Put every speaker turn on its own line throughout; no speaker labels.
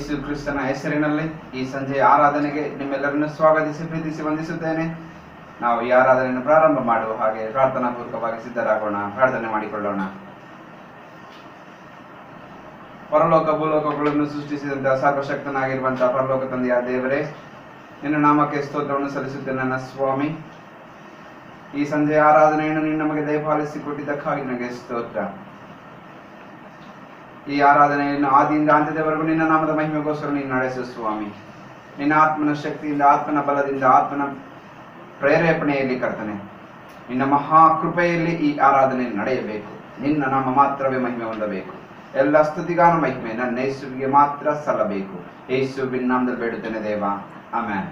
ಯೇಸು ಕ್ರಿಸ್ತನ ಹೆಸರಿನಲ್ಲಿ ಈ ಸಂಜೆಯ ಆರಾಧನೆಗೆ ನಿಮ್ಮೆಲ್ಲರನ್ನು ಸ್ವಾಗತಿಸಿ ಪ್ರೀತಿಸಿ ವಂದಿಸುತ್ತೇನೆ. ನಾವು ಈ ಆರಾಧನೆಯನ್ನು ಪ್ರಾರಂಭ ಮಾಡುವ ಹಾಗೆ ಪ್ರಾರ್ಥನಾ ಪೂರ್ವಕವಾಗಿ ಸಿದ್ಧರಾಗೋಣ. ಪ್ರಾರ್ಥನೆ ಮಾಡಿಕೊಳ್ಳೋಣ. ಪರಲೋಕ ಭೂಲೋಕಗಳನ್ನು ಸೃಷ್ಟಿಸಿದಂತಹ ಸರ್ವಶಕ್ತನಾಗಿರುವಂತಹ ಪರಲೋಕ ತಂದೆಯ ದೇವರೇ, ನಿನ್ನ ನಾಮಕ್ಕೆ ಸ್ತೋತ್ರವನ್ನು ಸಲ್ಲಿಸುತ್ತೇನೆ ನನ್ನ ಸ್ವಾಮಿ. ಈ ಸಂಜೆಯ ಆರಾಧನೆಯನ್ನು ನೀನು ನಮಗೆ ದಯಪಾಲಿಸಿಕೊಟ್ಟಿದ್ದಕ್ಕಾಗಿ ನನಗೆ ಸ್ತೋತ್ರ. ಈ ಆರಾಧನೆಯನ್ನು ಆದಿಯಿಂದ ಅಂತ್ಯದವರೆಗೂ ನಿನ್ನ ನಾಮದ ಮಹಿಮೆಗೋಸ್ಕರ ನೀನು ನಡೆಸು ಸ್ವಾಮಿ. ನಿನ್ನ ಆತ್ಮನ ಶಕ್ತಿಯಿಂದ, ಆತ್ಮನ ಬಲದಿಂದ, ಆತ್ಮನ ಪ್ರೇರೇಪಣೆಯಲ್ಲಿ ಕರ್ತನೆ, ನಿನ್ನ ಮಹಾಕೃಪೆಯಲ್ಲಿ ಈ ಆರಾಧನೆ ನಡೆಯಬೇಕು. ನಿನ್ನ ನಾಮ ಮಾತ್ರವೇ ಮಹಿಮೆ ಹೊಂದಬೇಕು. ಎಲ್ಲ ಸ್ತುತಿಗಾನ ಮಹಿಮೆ ನನ್ನ ಯೇಸುವಿಗೆ ಮಾತ್ರ ಸಲ್ಲಬೇಕು. ಯೇಸುವಿನ ನಾಮದಲ್ಲಿ ಬೇಡುತ್ತೇನೆ ದೇವ, ಆಮೆನ್.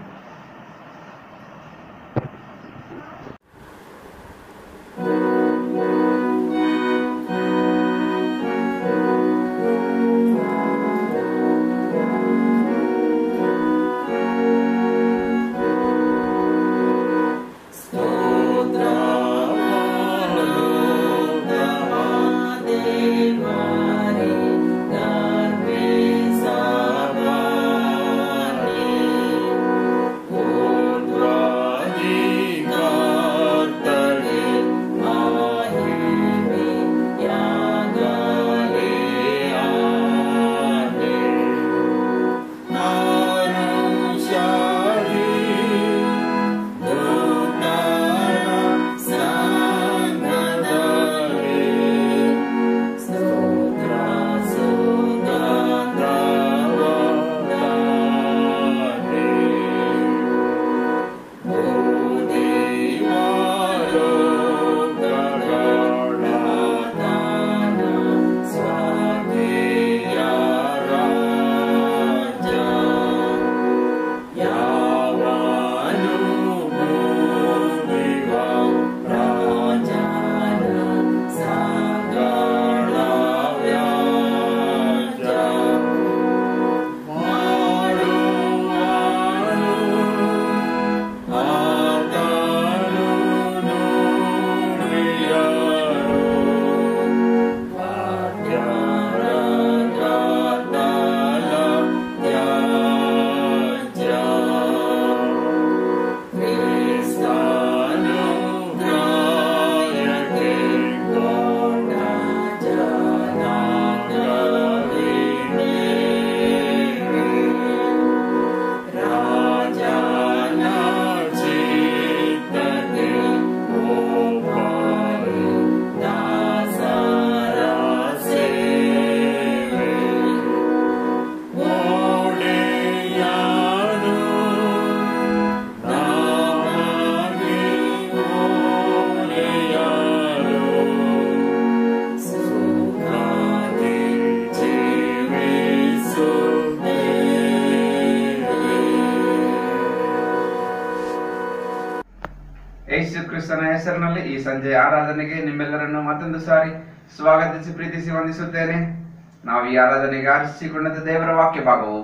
ಯೇಸು ಕ್ರಿಸ್ತನ ಹೆಸರಿನಲ್ಲಿ ಈ ಸಂಜೆಯ ಆರಾಧನೆಗೆ ನಿಮ್ಮೆಲ್ಲರನ್ನು ಮತ್ತೊಂದು ಸಾರಿ ಸ್ವಾಗತಿಸಿ ಪ್ರೀತಿಸಿ ವಂದಿಸುತ್ತೇನೆ. ನಾವು ಈ ಆರಾಧನೆಗೆ ಆರಿಸಿಕೊಂಡಂತ ದೇವರ ವಾಕ್ಯ ಭಾಗವು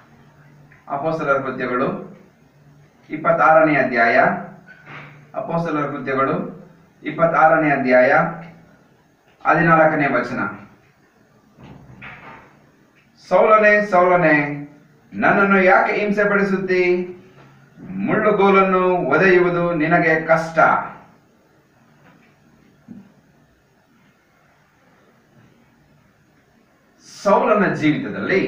ಅಪೊಸ್ತಲರ ಕೃತ್ಯಗಳು 26ನೇ ಅಧ್ಯಾಯ. ಅಪೊಸ್ತಲರ ಕೃತ್ಯಗಳು 26ನೇ ಅಧ್ಯಾಯ 14ನೇ ವಚನ. ಸೌಲನೇ ಸೌಲನೇ, ನನ್ನನ್ನು ಯಾಕೆ ಹಿಂಸೆ ಪಡಿಸುತ್ತಿ? ಮುಳ್ಳುಗೋಲನ್ನು ಒದೆಯುವುದು ನಿನಗೆ ಕಷ್ಟ. ಸೌಲನ ಜೀವಿತದಲ್ಲಿ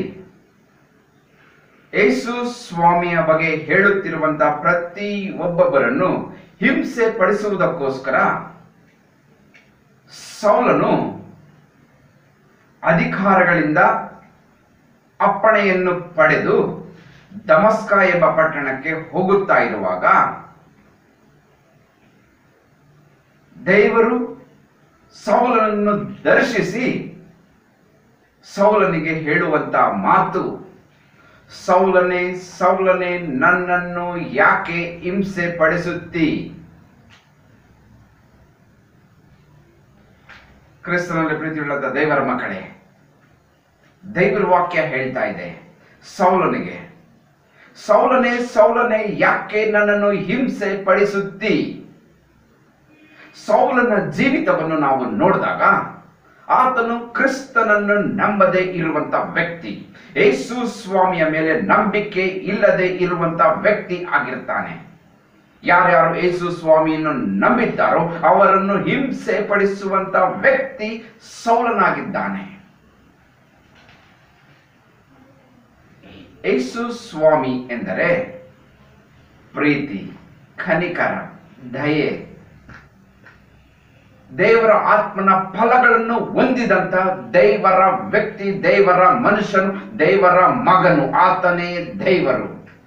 ಯೇಸು ಸ್ವಾಮಿಯ ಬಗ್ಗೆ ಹೇಳುತ್ತಿರುವಂತಹ ಪ್ರತಿ ಒಬ್ಬೊಬ್ಬರನ್ನು ಹಿಂಸೆ ಪಡಿಸುವುದಕ್ಕೋಸ್ಕರ ಸೌಲನು ಅಧಿಕಾರಿಗಳಿಂದ ಅಪ್ಪಣೆಯನ್ನು ಪಡೆದು ದಮಸ್ಕ ಎಂಬ ಪಟ್ಟಣಕ್ಕೆ ಹೋಗುತ್ತಾ ಇರುವಾಗ ದೇವರು ಸೌಲನನ್ನು ದರ್ಶಿಸಿ ಸೌಲನಿಗೆ ಹೇಳುವಂತ ಮಾತು, ಸೌಲನೇ ಸೌಲನೇ, ನನ್ನನ್ನು ಯಾಕೆ ಹಿಂಸೆ ಪಡಿಸುತ್ತಿ? ಕ್ರಿಸ್ತನಲ್ಲಿ ಪ್ರೀತಿಯುಳ್ಳ ದೇವರ ಮಕ್ಕಳೇ, ದೇವರ ವಾಕ್ಯ ಹೇಳ್ತಾ ಇದೆ ಸೌಲನಿಗೆ, ಸೌಲನೇ ಸೌಲನೇ, ಯಾಕೆ ನನ್ನನ್ನು ಹಿಂಸೆ ಪಡಿಸುತ್ತಿ? ಸೌಲನ ಜೀವಿತವನ್ನು ನಾವು ನೋಡಿದಾಗ ಆತನು ಕ್ರಿಸ್ತನನ್ನು ನಂಬದೇ ಇರುವಂತ ವ್ಯಕ್ತಿ, ಯೇಸು ಸ್ವಾಮಿಯ ಮೇಲೆ ನಂಬಿಕೆ ಇಲ್ಲದೆ ಇರುವಂತ ವ್ಯಕ್ತಿ ಆಗಿರ್ತಾನೆ. ಯಾರ್ಯಾರು ಯೇಸು ಸ್ವಾಮಿಯನ್ನು ನಂಬಿದ್ದಾರೋ ಅವರನ್ನು ಹಿಂಸೆ ಪಡಿಸುವಂತ ವ್ಯಕ್ತಿ ಸೌಲನಾಗಿದ್ದಾನೆ. ಯೇಸು ಸ್ವಾಮಿ ಎಂದರೆ ಪ್ರೀತಿ, ಕನಿಕರ, ದಯೆ, ದೇವರ ಆತ್ಮನ ಫಲಗಳನ್ನು ಹೊಂದಿದಂತ ದೇವರ ವ್ಯಕ್ತಿ, ದೇವರ ಮನುಷ್ಯನು, ದೇವರ ಮಗನು, ಆತನೇ ದೇವರು.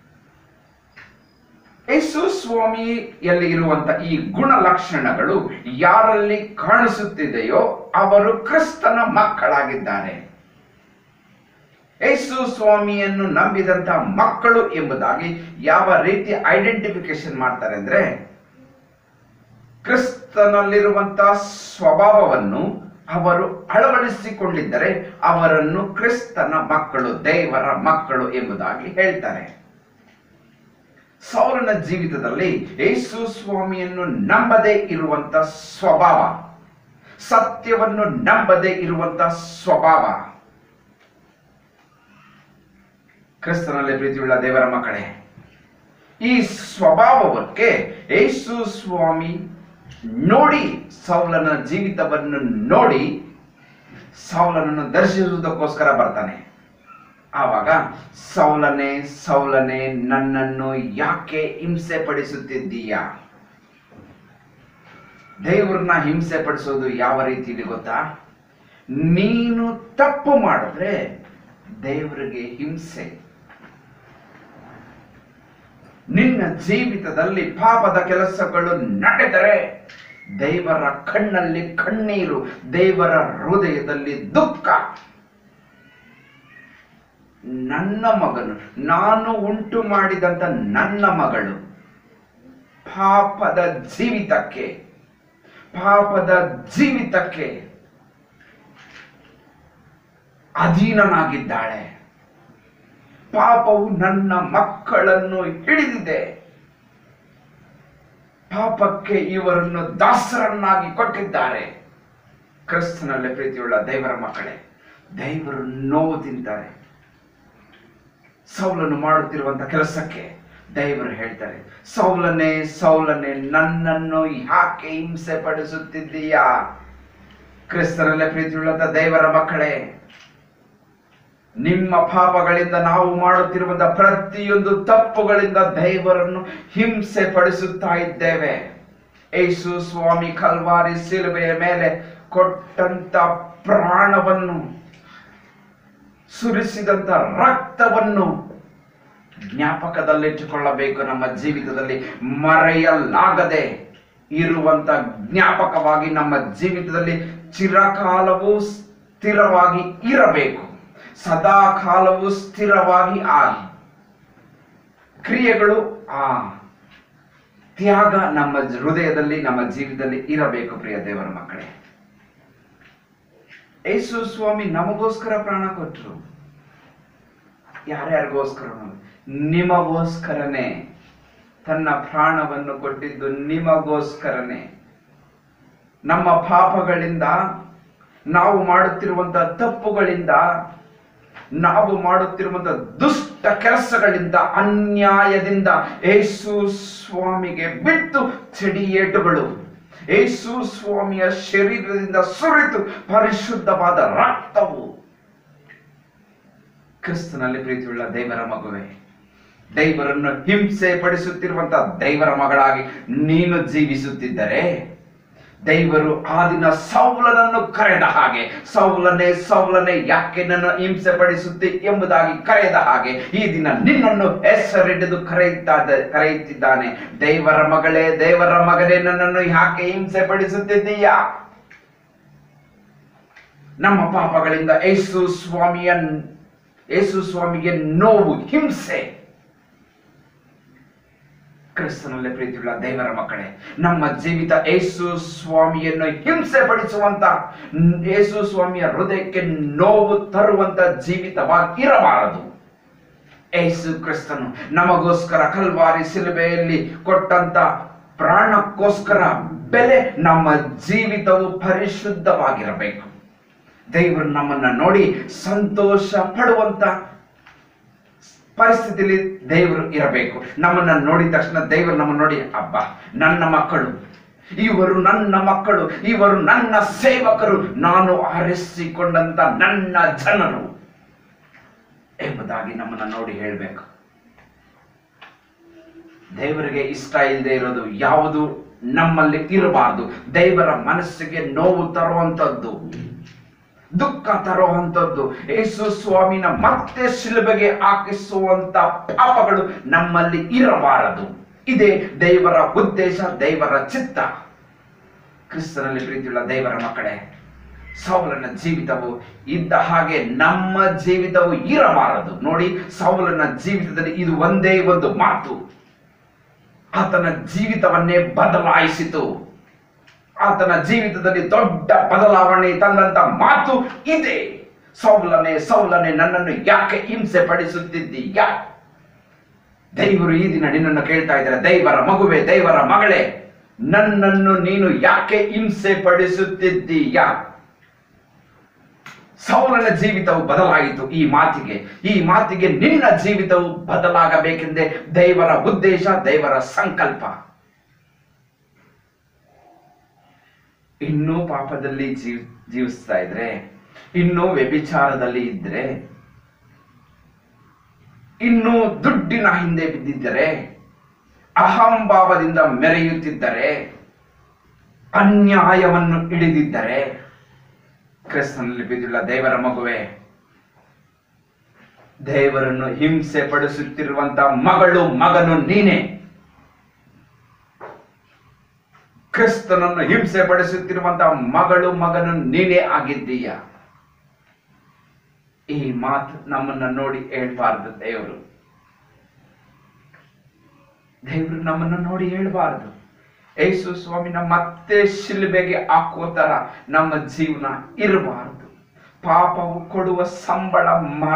ಯೇಸು ಸ್ವಾಮಿಯಲ್ಲಿ ಇರುವಂತ ಈ ಗುಣಲಕ್ಷಣಗಳು ಯಾರಲ್ಲಿ ಕಾಣಿಸುತ್ತಿದೆಯೋ ಅವರು ಕ್ರಿಸ್ತನ ಮಕ್ಕಳಾಗಿದ್ದಾರೆ. ಯೇಸು ಸ್ವಾಮಿಯನ್ನು ನಂಬಿದಂತ ಮಕ್ಕಳು ಎಂಬುದಾಗಿ ಯಾವ ರೀತಿ ಐಡೆಂಟಿಫಿಕೇಶನ್ ಮಾಡ್ತಾರೆ ಅಂದ್ರೆ, ಕ್ರಿಸ್ತನಲ್ಲಿರುವಂತಹ ಸ್ವಭಾವವನ್ನು ಅವರು ಅಳವಡಿಸಿಕೊಂಡಿದ್ದರೆ ಅವರನ್ನು ಕ್ರಿಸ್ತನ ಮಕ್ಕಳು, ದೇವರ ಮಕ್ಕಳು ಎಂಬುದಾಗಿ ಹೇಳ್ತಾರೆ. ಸೌಲನ ಜೀವಿತದಲ್ಲಿ ಯೇಸು ಸ್ವಾಮಿಯನ್ನು ನಂಬದೇ ಇರುವಂತ ಸ್ವಭಾವ, ಸತ್ಯವನ್ನು ನಂಬದೇ ಇರುವಂತ ಸ್ವಭಾವ. ಕ್ರಿಸ್ತನಲ್ಲಿ ಪ್ರೀತಿಯುಳ್ಳ ದೇವರ ಮಕ್ಕಳೇ, ಈ ಸ್ವಭಾವಕ್ಕೆ ಯೇಸು ಸ್ವಾಮಿ ನೋಡಿ, ಸೌಲನ ಜೀವಿತವನ್ನು ನೋಡಿ ಸೌಲನನ್ನು ದರ್ಶಿಸುವುದಕ್ಕೋಸ್ಕರ ಬರ್ತಾನೆ. ಆವಾಗ ಸೌಲನೇ ಸೌಲನೇ, ನನ್ನನ್ನು ಯಾಕೆ ಹಿಂಸೆ ಪಡಿಸುತ್ತಿದ್ದೀಯಾ? ದೇವ್ರನ್ನ ಹಿಂಸೆ ಪಡಿಸೋದು ಯಾವ ರೀತಿಯಲ್ಲಿ ಗೊತ್ತಾ? ನೀನು ತಪ್ಪು ಮಾಡಿದ್ರೆ ದೇವರಿಗೆ ಹಿಂಸೆ. ನಿನ್ನ ಜೀವಿತದಲ್ಲಿ ಪಾಪದ ಕೆಲಸಗಳು ನಡೆದರೆ ದೇವರ ಕಣ್ಣಲ್ಲಿ ಕಣ್ಣೀರು, ದೇವರ ಹೃದಯದಲ್ಲಿ ದುಃಖ. ನನ್ನ ಮಗನು, ನಾನು ಉಂಟು ಮಾಡಿದಂತ ನನ್ನ ಮಗಳು ಪಾಪದ ಜೀವಿತಕ್ಕೆ ಅಧೀನನಾಗಿದ್ದಾಳೆ. ಪಾಪವು ನನ್ನ ಮಕ್ಕಳನ್ನು ಹಿಡಿದಿದೆ. ಪಾಪಕ್ಕೆ ಇವರನ್ನು ದಾಸರನ್ನಾಗಿ ಕೊಟ್ಟಿದ್ದಾರೆ. ಕ್ರಿಸ್ತನಲ್ಲಿ ಪ್ರೀತಿಯುಳ್ಳ ದೇವರ ಮಕ್ಕಳೇ, ದೇವರು ನೋವು ತಿಂತಾರೆ. ಸೌಲನು ಮಾಡುತ್ತಿರುವಂತ ಕೆಲಸಕ್ಕೆ ದೇವರು ಹೇಳ್ತಾರೆ, ಸೌಲನೇ ಸೌಲನೇ, ನನ್ನನ್ನು ಯಾಕೆ ಹಿಂಸೆ ಪಡಿಸುತ್ತಿದ್ದೀಯಾ? ಕ್ರಿಸ್ತನಲ್ಲೇ ಪ್ರೀತಿಯುಳ್ಳಂತ ದೇವರ ಮಕ್ಕಳೇ, ನಿಮ್ಮ ಪಾಪಗಳಿಂದ, ನಾವು ಮಾಡುತ್ತಿರುವಂತ ಪ್ರತಿಯೊಂದು ತಪ್ಪುಗಳಿಂದ ದೇವರನ್ನು ಹಿಂಸೆ ಪಡಿಸುತ್ತಾ ಇದ್ದೇವೆ. ಯೇಸು ಸ್ವಾಮಿ ಕಲ್ವಾರಿ ಶಿಲುಬೆಯ ಮೇಲೆ ಕೊಟ್ಟಂತ ಪ್ರಾಣವನ್ನು, ಸುರಿಸಿದಂತ ರಕ್ತವನ್ನು ಜ್ಞಾಪಕದಲ್ಲಿಟ್ಟುಕೊಳ್ಳಬೇಕು. ನಮ್ಮ ಜೀವಿತದಲ್ಲಿ ಮರೆಯಲಾಗದೆ ಇರುವಂತ ಜ್ಞಾಪಕವಾಗಿ ನಮ್ಮ ಜೀವಿತದಲ್ಲಿ ಚಿರಕಾಲವೂ ಸ್ಥಿರವಾಗಿ ಇರಬೇಕು. ಸದಾ ಕಾಲವು ಸ್ಥಿರವಾಗಿ ಆಗಿ ಕ್ರಿಯೆಗಳು, ಆ ತ್ಯಾಗ ನಮ್ಮ ಹೃದಯದಲ್ಲಿ, ನಮ್ಮ ಜೀವಿತದಲ್ಲಿ ಇರಬೇಕು. ಪ್ರಿಯ ದೇವರ ಮಕ್ಕಳೇ, ಯೇಸು ಸ್ವಾಮಿ ನಮಗೋಸ್ಕರ ಪ್ರಾಣ ಕೊಟ್ಟರು. ಯಾರ್ಯಾರಿಗೋಸ್ಕರ? ನಿಮಗೋಸ್ಕರನೇ ತನ್ನ ಪ್ರಾಣವನ್ನು ಕೊಟ್ಟಿದ್ದು, ನಿಮಗೋಸ್ಕರನೇ. ನಮ್ಮ ಪಾಪಗಳಿಂದ, ನಾವು ಮಾಡುತ್ತಿರುವಂತ ತಪ್ಪುಗಳಿಂದ, ನಾವು ಮಾಡುತ್ತಿರುವಂತ ದುಷ್ಟ ಕೆಲಸಗಳಿಂದ, ಅನ್ಯಾಯದಿಂದ ಯೇಸು ಸ್ವಾಮಿಗೆ ಬಿಟ್ಟು ಚಡಿಯೇಟುಗಳು, ಯೇಸು ಸ್ವಾಮಿಯ ಶರೀರದಿಂದ ಸುರಿತು ಪರಿಶುದ್ಧವಾದ ರಕ್ತವು. ಕ್ರಿಸ್ತನಲ್ಲಿ ಪ್ರೀತಿಯುಳ್ಳ ದೇವರ ಮಗುವೆ, ದೇವರನ್ನು ಹಿಂಸೆ ಪಡಿಸುತ್ತಿರುವಂತ ದೇವರ ಮಗಳಾಗಿ ನೀನು ಜೀವಿಸುತ್ತಿದ್ದರೆ, ದೇವರು ಆ ದಿನ ಸೌಲನನ್ನು ಕರೆದ ಹಾಗೆ, ಸೌಲನೇ ಸೌಲನೇ ಯಾಕೆ ನನ್ನ ಹಿಂಸೆ ಪಡಿಸುತ್ತಿ ಎಂಬುದಾಗಿ ಕರೆದ ಹಾಗೆ ಈ ದಿನ ನಿನ್ನನ್ನು ಹೆಸರಿಡಿದು ಕರೆಯುತ್ತಿದ್ದಾನೆ. ದೇವರ ಮಗಳೇ, ದೇವರ ಮಗನೇ, ನನ್ನನ್ನು ಯಾಕೆ ಹಿಂಸೆ ಪಡಿಸುತ್ತಿದ್ದೀಯಾ? ನಮ್ಮ ಪಾಪಗಳಿಂದ ಯೇಸು ಸ್ವಾಮಿಗೆ ನೋವು, ಹಿಂಸೆ. ಕ್ರಿಸ್ತನಲ್ಲೇ ಪ್ರೀತಿಯುಳ್ಳ ದೇವರ ಮಕ್ಕಳೇ, ನಮ್ಮ ಜೀವಿತ ಯೇಸು ಸ್ವಾಮಿಯನ್ನು ಹಿಂಸೆ ಪಡಿಸುವಂತ, ಯೇಸು ಸ್ವಾಮಿಯ ಹೃದಯಕ್ಕೆ ನೋವು ತರುವಂತ ಜೀವಿತವಾಗಿ ಇರಬಾರದು. ಯೇಸು ಕ್ರಿಸ್ತನು ನಮಗೋಸ್ಕರ ಕಲ್ವಾರಿ ಶಿಲುಬೆಯಲ್ಲಿ ಕೊಟ್ಟಂತ ಪ್ರಾಣಕ್ಕೋಸ್ಕರ ಬೆಲೆ ನಮ್ಮ ಜೀವಿತವು ಪರಿಶುದ್ಧವಾಗಿರಬೇಕು. ದೇವರು ನಮ್ಮನ್ನ ನೋಡಿ ಸಂತೋಷ ಪಡುವಂತ ಪರಿಸ್ಥಿತಿಯಲ್ಲಿ ದೇವರು ಇರಬೇಕು. ನಮ್ಮನ್ನ ನೋಡಿದ ತಕ್ಷಣ ದೇವರು ನಮ್ಮನ್ನು ನೋಡಿ, ಅಬ್ಬಾ ನನ್ನ ಮಕ್ಕಳು, ಇವರು ನನ್ನ ಮಕ್ಕಳು, ಇವರು ನನ್ನ ಸೇವಕರು, ನಾನು ಆರಿಸಿಕೊಂಡಂತ ನನ್ನ ಜನರು ಎಂಬುದಾಗಿ ನಮ್ಮನ್ನ ನೋಡಿ ಹೇಳಬೇಕು. ದೇವರಿಗೆ ಇಷ್ಟ ಇಲ್ಲದೆ ಇರೋದು ಯಾವುದು ನಮ್ಮಲ್ಲಿ ಇರಬಾರದು. ದೇವರ ಮನಸ್ಸಿಗೆ ನೋವು ತರುವಂತದ್ದು, ದುಃಖ ತರುವಂತದ್ದು, ಯೇಸು ಸ್ವಾಮಿನ ಮತ್ತೆ ಶಿಲುಬೆಗೆ ಹಾಕಿಸುವಂತ ಪಾಪಗಳು ನಮ್ಮಲ್ಲಿ ಇರಬಾರದು. ಇದೇ ದೇವರ ಉದ್ದೇಶ, ದೇವರ ಚಿತ್ತ. ಕ್ರಿಸ್ತನಲ್ಲಿ ಪ್ರೀತಿಯುಳ್ಳ ದೇವರ ಮಕ್ಕಳೇ, ಸೌಲನ ಜೀವಿತವು ಇದ್ದ ಹಾಗೆ ನಮ್ಮ ಜೀವಿತವು ಇರಬಾರದು. ನೋಡಿ, ಸೌಲನ ಜೀವಿತದಲ್ಲಿ ಇದು ಒಂದೇ ಒಂದು ಮಾತು ಆತನ ಜೀವಿತವನ್ನೇ ಬದಲಾಯಿಸಿತು. ಆತನ ಜೀವಿತದಲ್ಲಿ ದೊಡ್ಡ ಬದಲಾವಣೆ ತಂದಂತ ಮಾತು ಇದೆ. ಸೌಲನೇ ಸೌಲನೇ, ನನ್ನನ್ನು ಯಾಕೆ ಹಿಂಸೆ ಪಡಿಸುತ್ತಿದ್ದೀಯಾ? ದೇವರು ಈ ದಿನ ನಿನ್ನನ್ನು ಕೇಳ್ತಾ ಇದ್ದಾರೆ, ದೇವರ ಮಗುವೆ, ದೇವರ ಮಗಳೇ, ನನ್ನನ್ನು ನೀನು ಯಾಕೆ ಹಿಂಸೆ ಪಡಿಸುತ್ತಿದ್ದೀಯಾ? ಸೌಲನ ಜೀವಿತವು ಬದಲಾಯಿತು ಈ ಮಾತಿಗೆ ನಿನ್ನ ಜೀವಿತವು ಬದಲಾಗಬೇಕೆಂದೇ ದೇವರ ಉದ್ದೇಶ, ದೇವರ ಸಂಕಲ್ಪ. ಇನ್ನೂ ಪಾಪದಲ್ಲಿ ಜೀವಿಸ್ತಾ ಇದ್ರೆ, ಇನ್ನೂ ವ್ಯಭಿಚಾರದಲ್ಲಿ ಇದ್ರೆ, ಇನ್ನೂ ದುಡ್ಡಿನ ಹಿಂದೆ ಬಿದ್ದಿದ್ದರೆ, ಅಹಂಭಾವದಿಂದ ಮೆರೆಯುತ್ತಿದ್ದರೆ, ಅನ್ಯಾಯವನ್ನು ಹಿಡಿದಿದ್ದರೆ, ಕ್ರಿಸ್ತನಲ್ಲಿ ಬಿದ್ದಿಲ್ಲ ದೇವರ ಮಗುವೆ, ದೇವರನ್ನು ಹಿಂಸೆ ಪಡಿಸುತ್ತಿರುವಂತ ಮಗಳು, ಮಗನು ನೀನೇ. ಕ್ರಿಸ್ತನನ್ನು ಹಿಂಸೆ ಪಡಿಸುತ್ತಿರುವಂತ ಮಗಳು, ಮಗನು ನೀನೇ ಆಗಿದ್ದೀಯ. ಈ ಮಾತು ನಮ್ಮನ್ನ ನೋಡಿ ಹೇಳ್ಬಾರ್ದು. ದೇವರು ನಮ್ಮನ್ನ ನೋಡಿ ಹೇಳ್ಬಾರ್ದು. ಯೇಸು ಸ್ವಾಮಿನ ಮತ್ತೆ ಶಿಲುಬೆಗೆ ಹಾಕುವ ತರ ನಮ್ಮ ಜೀವನ ಇರಬಾರದು. ಪಾಪವು ಕೊಡುವ ಸಂಬಳ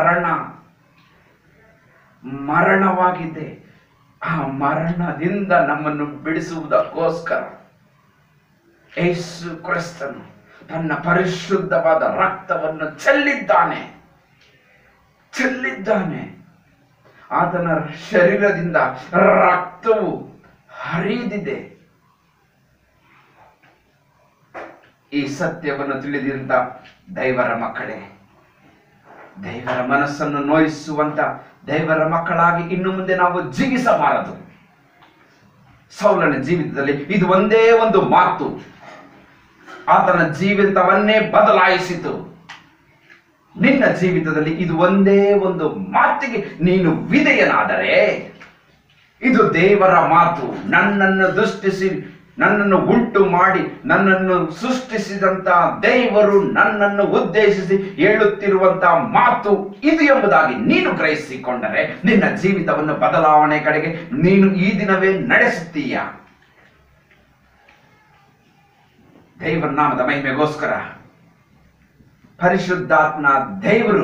ಮರಣವಾಗಿದೆ. ಆ ಮರಣದಿಂದ ನಮ್ಮನ್ನು ಬಿಡಿಸುವುದಕ್ಕೋಸ್ಕರ ಯೇಸು ಕ್ರಿಸ್ತನು ತನ್ನ ಪರಿಶುದ್ಧವಾದ ರಕ್ತವನ್ನು ಚೆಲ್ಲಿದ್ದಾನೆ. ಆತನ ಶರೀರದಿಂದ ರಕ್ತವು ಹರಿದಿದೆ. ಈ ಸತ್ಯವನ್ನು ತಿಳಿದಂತ ದೇವರ ಮಕ್ಕಳೇ, ದೇವರ ಮನಸ್ಸನ್ನು ನೋಯಿಸುವಂತ ದೇವರ ಮಕ್ಕಳಾಗಿ ಇನ್ನು ಮುಂದೆ ನಾವು ಜೀವಿಸಬಾರದು. ಸೌಲನ ಜೀವಿತದಲ್ಲಿ ಇದು ಒಂದೇ ಒಂದು ಮಾತು ಆತನ ಜೀವಿತವನ್ನೇ ಬದಲಾಯಿಸಿತು. ನಿನ್ನ ಜೀವಿತದಲ್ಲಿ ಇದು ಒಂದೇ ಒಂದು ಮಾತಿಗೆ ನೀನು ವಿಧೇಯನಾದರೆ, ಇದು ದೇವರ ಮಾತು. ನನ್ನನ್ನು ಉಂಟು ಮಾಡಿ ನನ್ನನ್ನು ಸೃಷ್ಟಿಸಿದಂತ ದೇವರು ನನ್ನನ್ನು ಉದ್ದೇಶಿಸಿ ಹೇಳುತ್ತಿರುವಂತ ಮಾತು ಇದು ಎಂಬುದಾಗಿ ನೀನು ಗ್ರಹಿಸಿಕೊಂಡರೆ, ನಿನ್ನ ಜೀವಿತವನ್ನು ಬದಲಾವಣೆ ಕಡೆಗೆ ನೀನು ಈ ದಿನವೇ ನಡೆಸುತ್ತೀಯ. ದೇವರ ನಾಮದ ಮಹಿಮೆಗೋಸ್ಕರ ಪರಿಶುದ್ಧಾತ್ಮ ದೇವರ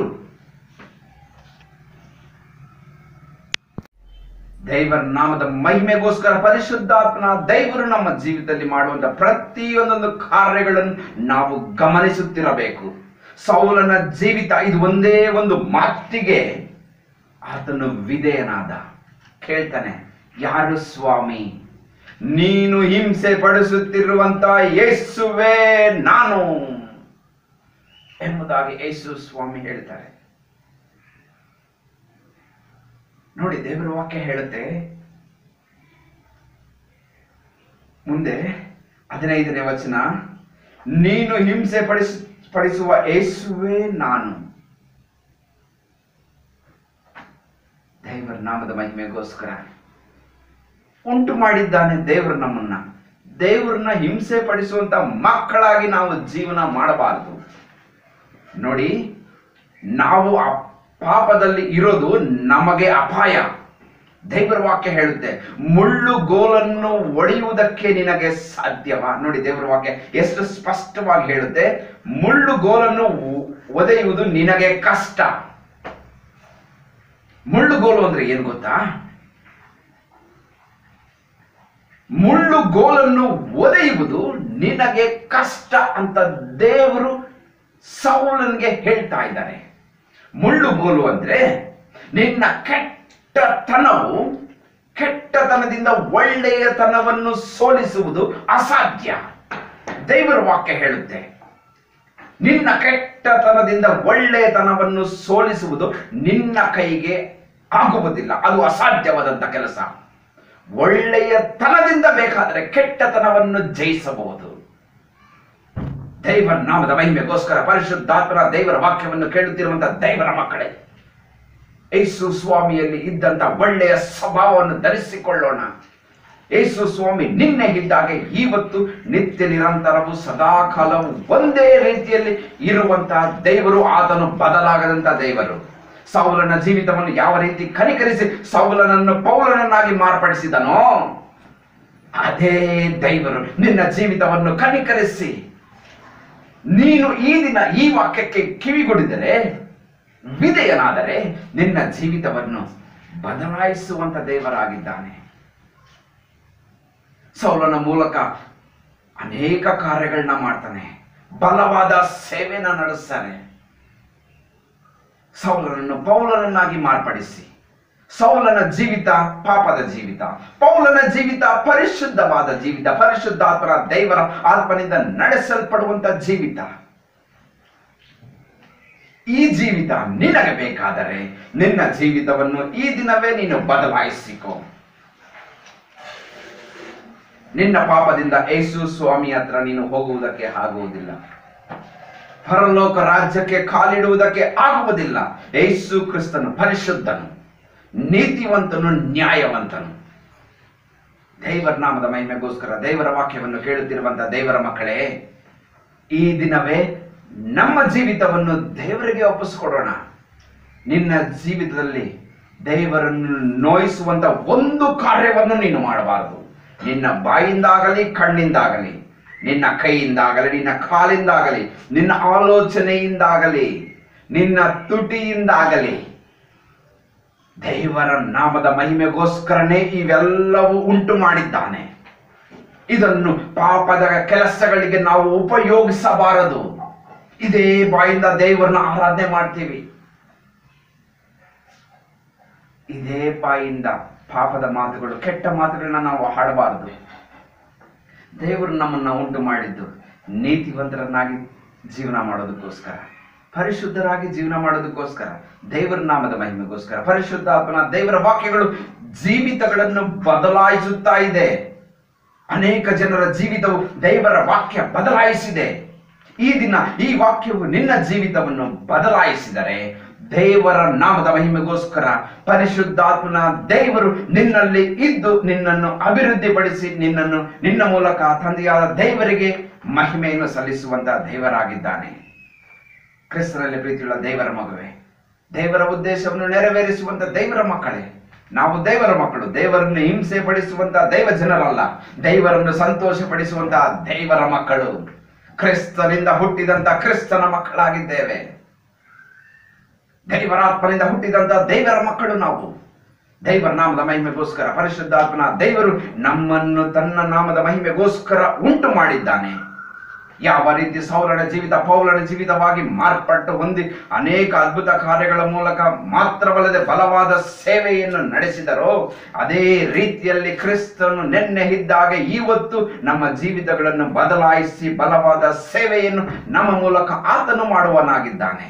ನಾಮದ ಮಹಿಮೆಗೋಸ್ಕರ ಪರಿಶುದ್ಧಾತ್ಮನ ದೇವರು ನಮ್ಮ ಜೀವಿತದಲ್ಲಿ ಮಾಡುವಂತ ಪ್ರತಿಯೊಂದೊಂದು ಕಾರ್ಯಗಳನ್ನು ನಾವು ಗಮನಿಸುತ್ತಿರಬೇಕು. ಸೌಲನ ಜೀವಿತ ಇದು ಒಂದೇ ಒಂದು ಮಾತಿಗೆ ಆತನು ವಿಧೇಯನಾದ. ಕೇಳ್ತಾನೆ, ಯಾರು ಸ್ವಾಮಿ? ನೀನು ಹಿಂಸೆ ಪಡಿಸುತ್ತಿರುವಂತ ಯೇಸುವೇ ನಾನು ಎಂಬುದಾಗಿ ಯೇಸು ಸ್ವಾಮಿ ಹೇಳ್ತಾರೆ. ನೋಡಿ, ದೇವರ ವಾಕ್ಯ ಹೇಳುತ್ತೆ ಮುಂದೆ 15ನೇ ವಚನ, ನೀನು ಹಿಂಸೆ ಪಡಿಸುವ ಯೇಸುವೇ ನಾನು. ದೇವರ ನಾಮದ ಮಹಿಮೆಗೋಸ್ಕರ ಉಂಟು ಮಾಡಿದ್ದಾನೆ ದೇವರು ನಮ್ಮನ್ನ. ದೇವರನ್ನ ಹಿಂಸೆ ಪಡಿಸುವಂತ ಮಕ್ಕಳಾಗಿ ನಾವು ಜೀವನ ಮಾಡಬಾರದು. ನೋಡಿ, ನಾವು ಪಾಪದಲ್ಲಿ ಇರೋದು ನಮಗೆ ಅಪಾಯ. ದೇವರ ವಾಕ್ಯ ಹೇಳುತ್ತೆ, ಮುಳ್ಳುಗೋಲನ್ನು ಒಡೆಯುವುದಕ್ಕೆ ನಿನಗೆ ಸಾಧ್ಯವಾ? ನೋಡಿ, ದೇವರ ವಾಕ್ಯ ಎಷ್ಟು ಸ್ಪಷ್ಟವಾಗಿ ಹೇಳುತ್ತೆ, ಮುಳ್ಳುಗೋಲನ್ನು ಒಡೆಯುವುದು ನಿನಗೆ ಕಷ್ಟ. ಮುಳ್ಳುಗೋಲು ಅಂದ್ರೆ ಏನು ಗೊತ್ತಾ? ಮುಳ್ಳುಗೋಲನ್ನು ಒಡೆಯುವುದು ನಿನಗೆ ಕಷ್ಟ ಅಂತ ದೇವರು
ಸೌಲನಿಗೆ ಹೇಳ್ತಾ ಇದ್ದಾನೆ. ಮುಳ್ಳು ಗೋಲು ಅಂದ್ರೆ ನಿನ್ನ ಕೆಟ್ಟತನವು, ಕೆಟ್ಟತನದಿಂದ ಒಳ್ಳೆಯತನವನ್ನು ಸೋಲಿಸುವುದು ಅಸಾಧ್ಯ. ದೇವರ ವಾಕ್ಯ ಹೇಳುತ್ತೆ, ನಿನ್ನ ಕೆಟ್ಟತನದಿಂದ ಒಳ್ಳೆಯತನವನ್ನು ಸೋಲಿಸುವುದು ನಿನ್ನ ಕೈಗೆ ಆಗುವುದಿಲ್ಲ, ಅದು ಅಸಾಧ್ಯವಾದಂತ ಕೆಲಸ. ಒಳ್ಳೆಯತನದಿಂದ ಬೇಕಾದರೆ ಕೆಟ್ಟತನವನ್ನು ಜಯಿಸಬಹುದು. ದೇವರ ನಾಮದ ಮಹಿಮೆಗೋಸ್ಕರ ಪರಿಶುದ್ಧಾತ್ಮನ ದೇವರ ವಾಕ್ಯವನ್ನು ಕೇಳುತ್ತಿರುವಂತಹ ದೇವರ ಮಕ್ಕಳೇ, ಯೇಸು ಸ್ವಾಮಿಯಲ್ಲಿ ಇದ್ದಂತ ಒಳ್ಳೆಯ ಸ್ವಭಾವವನ್ನು ಧರಿಸಿಕೊಳ್ಳೋಣ. ಯೇಸು ಸ್ವಾಮಿ ನಿನ್ನೆ ಇದ್ದಾಗೆ ಇವತ್ತು ನಿತ್ಯ ನಿರಂತರವು ಸದಾಕಾಲವು ಒಂದೇ ರೀತಿಯಲ್ಲಿ ಇರುವಂತಹ ದೇವರು. ಆತನು ಬದಲಾಗದಂತ ದೇವರು. ಸೌಲನ ಜೀವಿತವನ್ನು ಯಾವ ರೀತಿ ಕನಿಕರಿಸಿ ಸೌಲನನ್ನು ಪೌಲನನ್ನಾಗಿ ಮಾರ್ಪಡಿಸಿದನೋ ಅದೇ ದೇವರು ನಿನ್ನ ಜೀವಿತವನ್ನು ಕನಿಕರಿಸಿ ನೀನು ಈ ದಿನ ಈ ವಾಕ್ಯಕ್ಕೆ ಕಿವಿಗೊಡಿದರೆ, ವಿಧೇಯನಾದರೆ ನಿನ್ನ ಜೀವಿತವನ್ನು ಬದಲಾಯಿಸುವಂತ ದೇವರಾಗಿದ್ದಾನೆ. ಸೌಲನ ಮೂಲಕ ಅನೇಕ ಕಾರ್ಯಗಳನ್ನ ಮಾಡ್ತಾನೆ, ಬಲವಾದ ಸೇವೆನ ನಡೆಸ್ತಾನೆ. ಸೌಲನನ್ನು ಪೌಲನನ್ನಾಗಿ ಮಾರ್ಪಡಿಸಿ, ಸೌಲನ ಜೀವಿತ ಪಾಪದ ಜೀವಿತ, ಪೌಲನ ಜೀವಿತ ಪರಿಶುದ್ಧವಾದ ಜೀವಿತ, ಪರಿಶುದ್ಧಾತ್ಮನ ದೇವರ ಆತ್ಮನಿಂದ ನಡೆಸಲ್ಪಡುವಂತ ಜೀವಿತ. ಈ ಜೀವಿತ ನಿನಗೆ ಬೇಕಾದರೆ ನಿನ್ನ ಜೀವಿತವನ್ನು ಈ ದಿನವೇ ನೀನು ಬದಲಾಯಿಸಿಕೋ. ನಿನ್ನ ಪಾಪದಿಂದ ಯೇಸು ಸ್ವಾಮಿ ಹತ್ರ ನೀನು ಹೋಗುವುದಕ್ಕೆ ಆಗುವುದಿಲ್ಲ, ಪರಲೋಕ ರಾಜ್ಯಕ್ಕೆ ಕಾಲಿಡುವುದಕ್ಕೆ ಆಗುವುದಿಲ್ಲ. ಯೇಸು ಕ್ರಿಸ್ತನು ಪರಿಶುದ್ಧನು, ನೀತಿವಂತನು, ನ್ಯಾಯವಂತನು. ದೇವರ ನಾಮದ ಮಹಿಮೆಗೋಸ್ಕರ ದೇವರ ವಾಕ್ಯವನ್ನು ಕೇಳುತ್ತಿರುವಂತಹ ದೇವರ ಮಕ್ಕಳೇ, ಈ ದಿನವೇ ನಮ್ಮ ಜೀವಿತವನ್ನು ದೇವರಿಗೆ ಒಪ್ಪಿಸಿಕೊಡೋಣ. ನಿನ್ನ ಜೀವಿತದಲ್ಲಿ ದೇವರನ್ನು ನೋಯಿಸುವಂತ ಒಂದು ಕಾರ್ಯವನ್ನು ನೀನು ಮಾಡಬಾರದು. ನಿನ್ನ ಬಾಯಿಂದಾಗಲಿ, ಕಣ್ಣಿಂದಾಗಲಿ, ನಿನ್ನ ಕೈಯಿಂದಾಗಲಿ, ನಿನ್ನ ಕಾಲಿಂದಾಗಲಿ, ನಿನ್ನ ಆಲೋಚನೆಯಿಂದಾಗಲಿ, ನಿನ್ನ ತುಟಿಯಿಂದಾಗಲಿ ದೇವರ ನಾಮದ ಮಹಿಮೆಗೋಸ್ಕರನೇ ಇವೆಲ್ಲವೂ ಉಂಟು ಮಾಡಿದ್ದಾನೆ. ಇದನ್ನು ಪಾಪದ ಕೆಲಸಗಳಿಗೆ ನಾವು ಉಪಯೋಗಿಸಬಾರದು. ಇದೇ ಬಾಯಿಂದ ದೇವರನ್ನ ಆರಾಧನೆ ಮಾಡ್ತೀವಿ, ಇದೇ ಬಾಯಿಂದ ಪಾಪದ ಮಾತುಗಳು, ಕೆಟ್ಟ ಮಾತುಗಳನ್ನ ನಾವು ಹಾಡಬಾರದು. ದೇವರು ನಮ್ಮನ್ನ ಉಂಟು ಮಾಡಿದ್ದು ನೀತಿವಂತರನ್ನಾಗಿ ಜೀವನ ಮಾಡೋದಕ್ಕೋಸ್ಕರ, ಪರಿಶುದ್ಧರಾಗಿ ಜೀವನ ಮಾಡೋದಕ್ಕೋಸ್ಕರ, ದೇವರ ನಾಮದ ಮಹಿಮೆಗೋಸ್ಕರ. ಪರಿಶುದ್ಧಾತ್ಮನ ದೇವರ ವಾಕ್ಯಗಳು ಜೀವಿತಗಳನ್ನು ಬದಲಾಯಿಸುತ್ತಾ ಇದೆ. ಅನೇಕ ಜನರ ಜೀವಿತವು ದೇವರ ವಾಕ್ಯ ಬದಲಾಯಿಸಿದೆ. ಈ ದಿನ ಈ ವಾಕ್ಯವು ನಿನ್ನ ಜೀವಿತವನ್ನು ಬದಲಾಯಿಸಿದರೆ ದೇವರ ನಾಮದ ಮಹಿಮೆಗೋಸ್ಕರ ಪರಿಶುದ್ಧಾತ್ಮನ ದೇವರು ನಿನ್ನಲ್ಲಿ ಇದ್ದು ನಿನ್ನನ್ನು ಅಭಿವೃದ್ಧಿಪಡಿಸಿ ನಿನ್ನ ಮೂಲಕ ತಂದೆಯಾದ ದೇವರಿಗೆ ಮಹಿಮೆಯನ್ನು ಸಲ್ಲಿಸುವಂತಹ ದೇವರಾಗಿದ್ದಾನೆ. ಕ್ರಿಸ್ತನಲ್ಲಿ ಪ್ರೀತಿಯುಳ್ಳ ದೇವರ ಮಗುವೆ, ದೇವರ ಉದ್ದೇಶವನ್ನು ನೆರವೇರಿಸುವಂತ ದೇವರ ಮಕ್ಕಳೇ, ನಾವು ದೇವರ ಮಕ್ಕಳು. ದೇವರನ್ನು ಹಿಂಸೆ ಪಡಿಸುವಂತಹ ದೈವ ಜನರಲ್ಲ, ದೇವರನ್ನು ಸಂತೋಷ ಪಡಿಸುವಂತಹ ದೇವರ ಮಕ್ಕಳು. ಕ್ರಿಸ್ತನಿಂದ ಹುಟ್ಟಿದಂತ ಕ್ರಿಸ್ತನ ಮಕ್ಕಳಾಗಿದ್ದೇವೆ. ದೇವರಾತ್ಮನಿಂದ ಹುಟ್ಟಿದಂತ ದೇವರ ಮಕ್ಕಳು ನಾವು. ದೇವರ ನಾಮದ ಮಹಿಮೆಗೋಸ್ಕರ ಪರಿಶುದ್ಧಾತ್ಮನ ದೇವರು ನಮ್ಮನ್ನು ತನ್ನ ನಾಮದ ಮಹಿಮೆಗೋಸ್ಕರ ಉಂಟು ಮಾಡಿದ್ದಾನೆ. ಯಾವ ರೀತಿ ಸೌಲನ ಜೀವಿತ ಪೌಲನ ಜೀವಿತವಾಗಿ ಮಾರ್ಪಟ್ಟು ಹೊಂದಿ ಅನೇಕ ಅದ್ಭುತ ಕಾರ್ಯಗಳ ಮೂಲಕ ಮಾತ್ರವಲ್ಲದೆ ಬಲವಾದ ಸೇವೆಯನ್ನು ನಡೆಸಿದರೋ, ಅದೇ ರೀತಿಯಲ್ಲಿ ಕ್ರಿಸ್ತನು ನೆನ್ನೆ ಇದ್ದಾಗೆ ಇವತ್ತು ನಮ್ಮ ಜೀವಿತಗಳನ್ನು ಬದಲಾಯಿಸಿ ಬಲವಾದ ಸೇವೆಯನ್ನು ನಮ್ಮ ಮೂಲಕ ಆತನು ಮಾಡುವನಾಗಿದ್ದಾನೆ.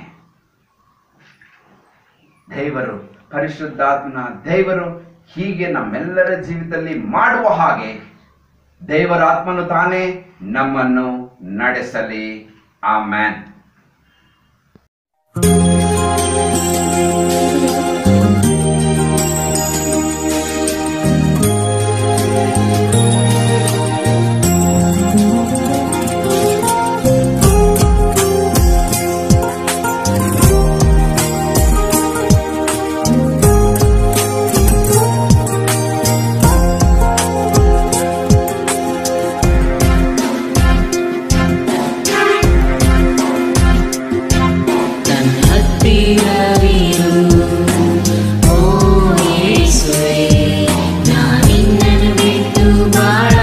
ದೇವರು ಪರಿಶುದ್ಧಾತ್ಮನ ದೇವರು ಹೀಗೆ ನಮ್ಮೆಲ್ಲರ ಜೀವಿತದಲ್ಲಿ ಮಾಡುವ ಹಾಗೆ ದೇವರ ಆತ್ಮನು ತಾನೇ ನಮ್ಮನ್ನು ನಡೆಸಲಿ. ಆಮೆನ್.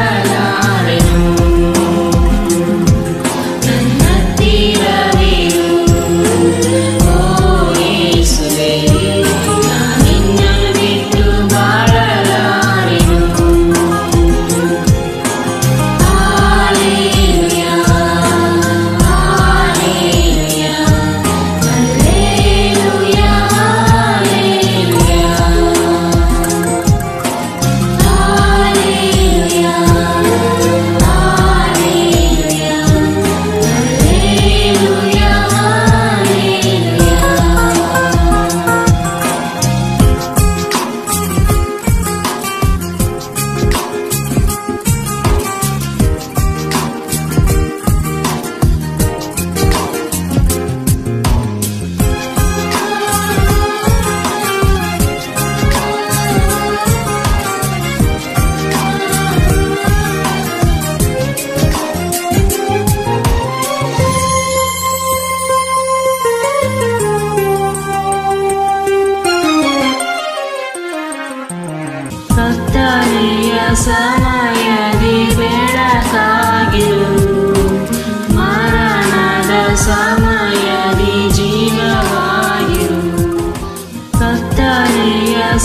Thank you.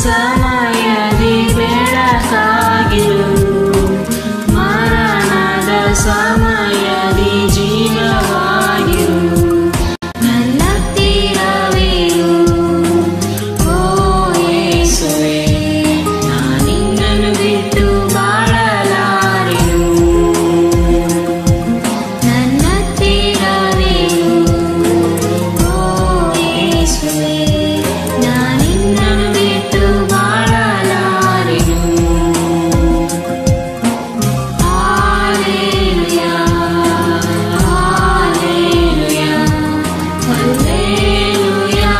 ಸಮಯದಿ ಬೆಳಕಾಗಿರು, ಮರಣದ ಸಮಯದಿ ಜೀವವಾಗಿರು, ನನ್ನ ತೀರವಿರು. ಓ ಯೇಸುವೇ, ನಾನಿನ್ನನ್ನು ಬಿಟ್ಟು ಬಾಳಲಾರೆನು. ನನ್ನ ತೀರವಿರು. ಓ ಯೇಸುವೇ, ನಾನಿನ್ನನ್ನು ಬಿಟ್ಟು ಬಾಳಲಾರೆನು. ಹಾಲೆಲೂಯಾ, ಹಾಲೆಲೂಯಾ, ಹಲ್ಲೆಲೂಯಾ,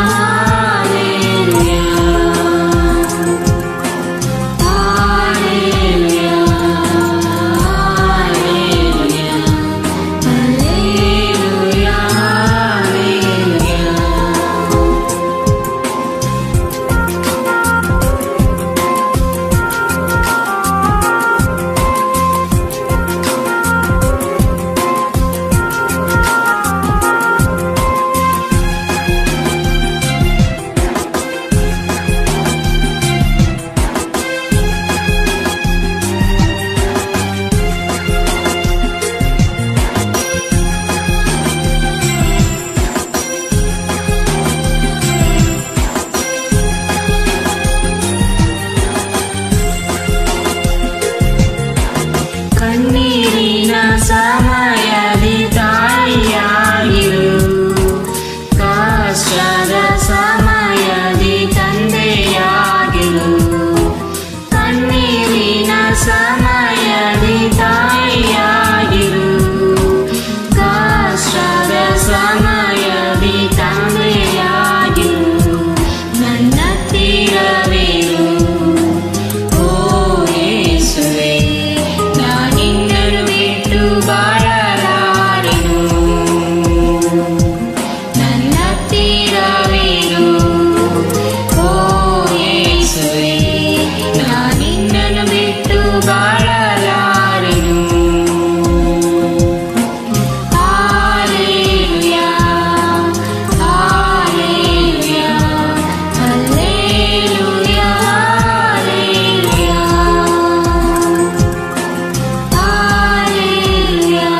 ಹಾಲೆಲೂಯಾ, ಹಾಲೆಲೂಯಾ, ಹಾಲೆಲೂಯಾ, ಹಲ್ಲೆಲೂಯಾ, ಕಣ್ಣೀರಿನ ಸಮಯದಿ ತಾಯಿಯಾಗಿರು, ಕಷ್ಟದ ಸಮಯದಿ ತಂದೆಯಾಗಿರು. ಕಣ್ಣೀರಿನ ಸಮಯದಿ ತಾಯಿಯಾಗಿರು, ಕಷ್ಟದ ಸಮಯದಿ ತಂದೆಯಾಗಿರು, ನನ್ನ ತೀರವಿರು. ಓ ಯೇಸುವೇ, ನಾನಿನ್ನನ್ನು ಬಿಟ್ಟು ಬಾಳಲಾರೆನು. ನನ್ನ ತೀರವಿರು. ಓ ಯೇಸುವೇ, ನಾನಿನ್ನನ್ನು ಬಿಟ್ಟು ಬಾಳಲಾರೆನು. ಹಾಲೆಲೂಯಾ, ಹಾಲೆಲೂಯಾ, ಹಲ್ಲೆಲೂಯಾ, ಹಾಲೆಲೂಯಾ,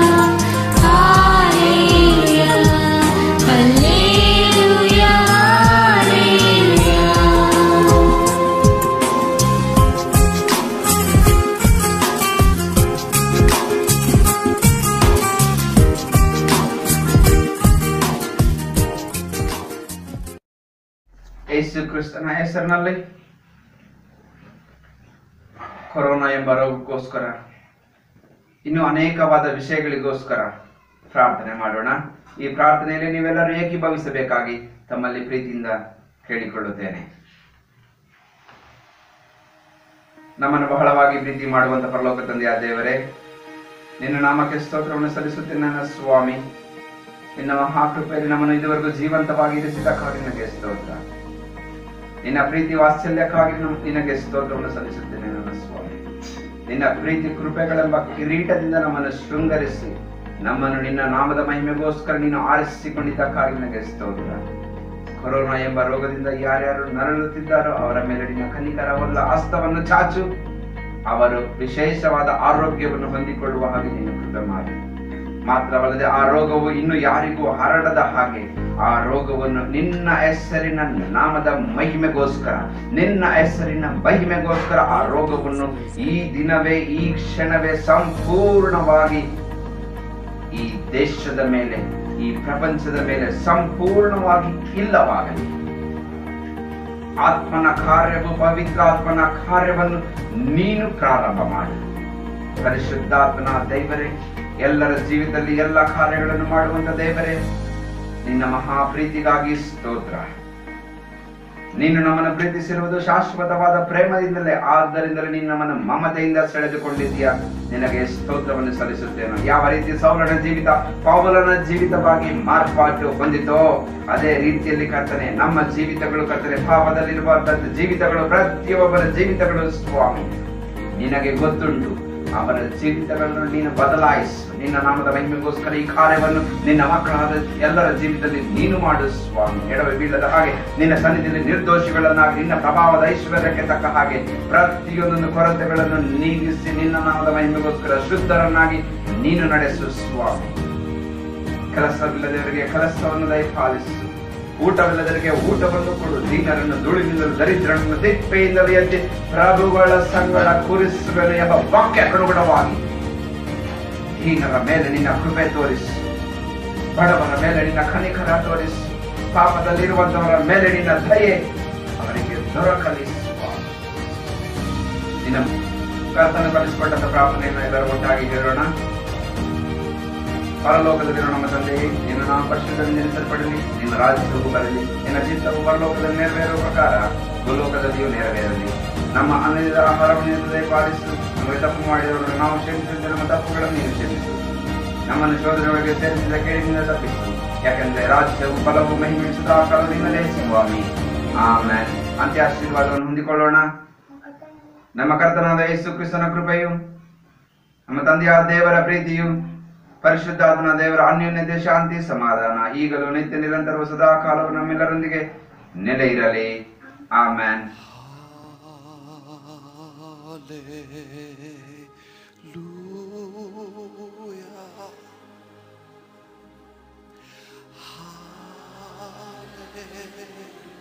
ಹಾಲೆಲೂಯಾ, ಹಲ್ಲೆಲೂಯಾ, ಹಾಲೆಲೂಯಾ.
ಯೇಸು ಕ್ರಿಸ್ತನ ಹೆಸರಿನಲ್ಲಿ ಕೊರೋನಾ ಎಂಬ ರೋಗಕ್ಕೋಸ್ಕರ ಇನ್ನು ಅನೇಕವಾದ ವಿಷಯಗಳಿಗೋಸ್ಕರ ಪ್ರಾರ್ಥನೆ ಮಾಡೋಣ. ಈ ಪ್ರಾರ್ಥನೆಯಲ್ಲಿ ನೀವೆಲ್ಲರೂ ಏಕೀಭವಿಸಬೇಕಾಗಿ ತಮ್ಮಲ್ಲಿ ಪ್ರೀತಿಯಿಂದ ಕೇಳಿಕೊಳ್ಳುತ್ತೇನೆ. ನಮ್ಮನ್ನು ಬಹಳವಾಗಿ ಪ್ರೀತಿ ಮಾಡುವಂತ ಪರಲೋಕ ತಂದೆಯಾದ ದೇವರೇ, ನಿನ್ನ ನಾಮಕ್ಕೆ ಸ್ತೋತ್ರವನ್ನು ಸಲ್ಲಿಸುತ್ತೇನೆ ನನ್ನ ಸ್ವಾಮಿ. ನಿನ್ನ ಮಹಾಕೃಪೆಯಲ್ಲಿ ನಮ್ಮನ್ನು ಇದುವರೆಗೂ ಜೀವಂತವಾಗಿ ಇರಿಸಿದ್ದಕ್ಕಾಗಿ ನಿನಗೆ ಸ್ತೋತ್ರ. ನಿನ್ನ ಪ್ರೀತಿ ವಾತ್ಸಲ್ಯಕ್ಕಾಗಿ ನಿನಗೆ ಸ್ತೋತ್ರವನ್ನು ಸಲ್ಲಿಸುತ್ತೇನೆ ನನ್ನ ಸ್ವಾಮಿ. ನಿನ್ನ ಪ್ರೀತಿ ಕೃಪೆಗಳೆಂಬ ಕಿರೀಟದಿಂದ ನಮ್ಮನ್ನು ಶೃಂಗರಿಸಿ ನಮ್ಮನ್ನು ನಿನ್ನ ನಾಮದ ಮಹಿಮೆಗೋಸ್ಕರ ನೀನು ಆರಿಸಿಕೊಂಡಿದ್ದಕ್ಕಾಗಿ ನಿನಗೆ ಸ್ತೋತ್ರ. ಕೊರೋನಾ ಎಂಬ ರೋಗದಿಂದ ಯಾರ್ಯಾರು ನರಳುತ್ತಿದ್ದಾರೋ ಅವರ ಮೇಲೆ ನಿನ್ನ ಕನಿಕರವಲ್ಲ ಹಸ್ತವನ್ನು ಚಾಚು. ಅವರು ವಿಶೇಷವಾದ ಆರೋಗ್ಯವನ್ನು ಹೊಂದಿಕೊಳ್ಳುವ ಹಾಗೆ ನೀನು ಕೃಪೆ ಮಾಡಿ. ಮಾತ್ರವಲ್ಲದೆ ಆ ರೋಗವು ಇನ್ನು ಯಾರಿಗೂ ಹರಡದ ಹಾಗೆ ಆ ರೋಗವನ್ನು ನಿನ್ನ ಹೆಸರಿನ ನಾಮದ ಮಹಿಮೆಗೋಸ್ಕರ, ನಿನ್ನ ಹೆಸರಿನ ಮಹಿಮೆಗೋಸ್ಕರ ಆ ರೋಗವನ್ನು ಈ ದಿನವೇ, ಈ ಕ್ಷಣವೇ ಸಂಪೂರ್ಣವಾಗಿ ಈ ದೇಶದ ಮೇಲೆ, ಈ ಪ್ರಪಂಚದ ಮೇಲೆ ಸಂಪೂರ್ಣವಾಗಿ ಇಲ್ಲವಾಗಲಿ. ಆತ್ಮನ ಕಾರ್ಯವು, ಪವಿತ್ರಾತ್ಮನ ಕಾರ್ಯವನ್ನು ನೀನು ಪ್ರಾರಂಭ ಮಾಡಿ. ಪರಿಶುದ್ಧಾತ್ಮನ ದೇವರೇ, ಎಲ್ಲರ ಜೀವಿತದಲ್ಲಿ ಎಲ್ಲ ಕಾರ್ಯಗಳನ್ನು ಮಾಡುವಂತ ದೇವರೇ, ನಿನ್ನ ಮಹಾಪ್ರೀತಿಗಾಗಿ ಸ್ತೋತ್ರ. ನೀನು ನಮ್ಮನ್ನು ಪ್ರೀತಿಸಿರುವುದು ಶಾಶ್ವತವಾದ ಪ್ರೇಮದಿಂದಲೇ, ಆದ್ದರಿಂದಲೇ ನೀನು ನಮ್ಮನ್ನು ಮಮತೆಯಿಂದ ಸೆಳೆದುಕೊಂಡಿದ್ದೀಯಾ. ನಿನಗೆ ಸ್ತೋತ್ರವನ್ನು ಸಲ್ಲಿಸುತ್ತೇನೆ. ಯಾವ ರೀತಿ ಸೌಲನ ಜೀವಿತ ಪೌಲನ ಜೀವಿತವಾಗಿ ಮಾರ್ಪಾಟು ಹೊಂದಿತೋ ಅದೇ ರೀತಿಯಲ್ಲಿ ಕರ್ತನೆ ನಮ್ಮ ಜೀವಿತಗಳು, ಕರ್ತನೆ ಪಾಪದಲ್ಲಿರುವಂತಹ ಜೀವಿತಗಳು, ಪ್ರತಿಯೊಬ್ಬರ ಜೀವಿತಗಳು ಸ್ವಾಮಿ ನಿನಗೆ ಗೊತ್ತುಂಟು. ಅವರ ಜೀವಿತಗಳನ್ನು ನೀನು ಬದಲಾಯಿಸು. ನಿನ್ನ ನಾಮದ ಮಹಿಮೆಗೋಸ್ಕರ ಈ ಕಾರ್ಯವನ್ನು ನಿನ್ನ ಮಕ್ಕಳಾದ ಎಲ್ಲರ ಜೀವಿತದಲ್ಲಿ ನೀನು ಮಾಡು ಸ್ವಾಮಿ. ಎಡವೆ ಬೀಳದ ಹಾಗೆ ನಿನ್ನ ಸನ್ನಿಧಿಯಲ್ಲಿ ನಿರ್ದೋಷಿಗಳನ್ನಾಗಿ ನಿನ್ನ ಪ್ರಭಾವದ ಐಶ್ವರ್ಯಕ್ಕೆ ತಕ್ಕ ಹಾಗೆ ಪ್ರತಿಯೊಂದೊಂದು ಕೊರತೆಗಳನ್ನು ನೀಗಿಸಿ ನಿನ್ನ ನಾಮದ ಮಹಿಮೆಗೋಸ್ಕರ ಶುದ್ಧರನ್ನಾಗಿ ನೀನು ನಡೆಸು ಸ್ವಾಮಿ. ಕೆಲಸವಿಲ್ಲದವರಿಗೆ ಕೆಲಸವನ್ನು ದಯಪಾಲಿಸು. ಊಟವಿಲ್ಲದವರಿಗೆ ಊಟವನ್ನು ಕೊಡು. ದೀನರನ್ನು ಧೂಳಿನಿಂದಲೂ ದರಿದ್ರನನ್ನು ತಿಪ್ಪೆಯಿಂದಲೂ ಎತ್ತಿ ಪ್ರಭುಗಳ ಸಂಗಡ ಕೂರಿಸುವೆನು ಎಂಬ ವಾಕ್ಯಕ್ಕನುಗುಣವಾಗಿ ದೀನರ ಮೇಲೆ ನಿನ್ನ ಕೃಪೆ ತೋರಿಸು. ಬಡವರ ಮೇಲೆ ನಿನ್ನ ಕನಿಕರ ತೋರಿಸು. ಪಾಪದಲ್ಲಿರುವಂತವರ ಮೇಲೆ ನಿನ್ನ ದಯೆ ಅವರಿಗೆ ದೊರಕಲಿ. ನಿನ್ನ ಕರ್ತನ ಕಲಿಸಿಕೊಟ್ಟಂತ ಪ್ರಾರ್ಥನೆಯನ್ನು ಎಲ್ಲರೂ ಒಟ್ಟಾಗಿ ಹೇಳೋಣ. ಪರಲೋಕದಲ್ಲಿರೋ ನಮ್ಮ ತಂದೆಯೇ, ನಿನ್ನ ನಾಮ ಪರಿಶುದ್ಧವಾಗಿ ನೆನೆಸಲ್ಪಡಲಿ. ನಿನ್ನ ರಾಜ್ಯವು ಬರಲಿ. ನಿನ್ನ ಚಿತ್ತವು ಪರಲೋಕದಲ್ಲಿ ನೆರವೇರುವ ಪ್ರಕಾರ ಭೂಲೋಕದಲ್ಲಿಯೂ ನೆರವೇರಲಿ. ನಮ್ಮ ಅನ್ನದ ಆಹಾರವನ್ನು ದಯಪಾಲಿಸು. ನಮಗೆ ತಪ್ಪು ಮಾಡಿದವರನ್ನು ನಾವು ಕ್ಷಮಿಸಿದ ನಮ್ಮ ತಪ್ಪುಗಳನ್ನು ನೀನು ಕ್ಷಮಿಸು. ನಮ್ಮನ್ನು ಶೋಧನೆಯೊಳಗೆ ಸೇರಿಸಿದ ಕೇಳಿನಿಂದ ತಪ್ಪಿಸು. ಯಾಕೆಂದ್ರೆ ರಾಜ್ಯವು ಬಲವು ಮಹಿಮೆ ಸದಾ ಕಾಲದಿಂದಲೇ ಸ್ವಾಮಿ. ಆಮೆನ್. ಅಂತ್ಯ ಆಶೀರ್ವಾದವನ್ನು ಹೊಂದಿಕೊಳ್ಳೋಣ. ನಮ್ಮ ಕರ್ತನಾದ ಯೇಸು ಕ್ರಿಸ್ತನ ಕೃಪೆಯು, ನಮ್ಮ ತಂದೆಯಾದ ದೇವರ ಪ್ರೀತಿಯು, ಪರಿಶುದ್ಧಾತ್ಮನ ದೇವರ ಅನ್ಯೋನ್ಯತೆ, ಶಾಂತಿ, ಸಮಾಧಾನ ಈಗಲೂ ನಿತ್ಯ ನಿರಂತರವೂ ಸದಾ ಕಾಲವು ನಮ್ಮೆಲ್ಲರೊಂದಿಗೆ ನೆಲೆ ಇರಲಿ. ಆಮೆನ್.
Hallelujah.